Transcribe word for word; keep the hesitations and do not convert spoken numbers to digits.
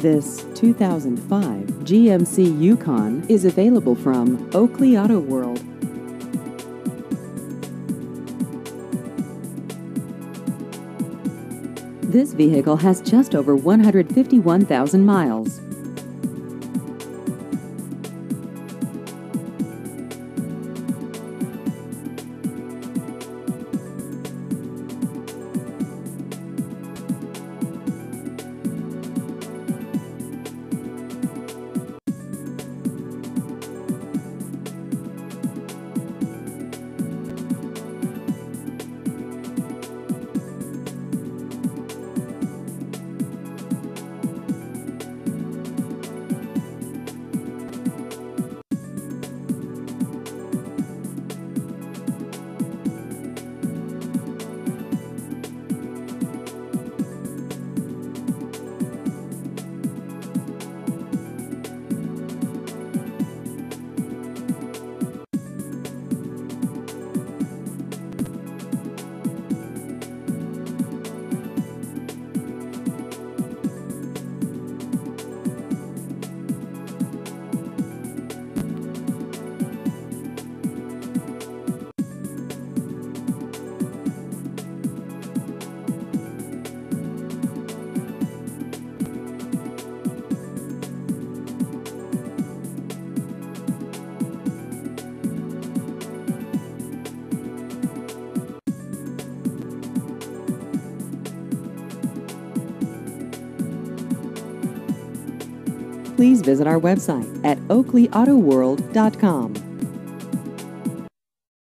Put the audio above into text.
This two thousand five G M C Yukon is available from Oakley Auto World. This vehicle has just over one hundred fifty-one thousand miles. Please visit our website at oakley auto world dot com.